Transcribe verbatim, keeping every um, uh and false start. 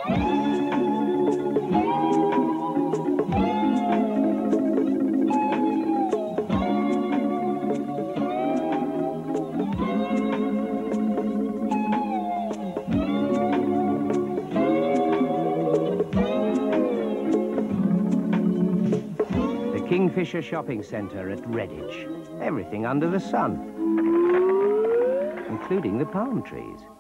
Kingfisher shopping centre at Redditch. Everything under the sun, including the palm trees.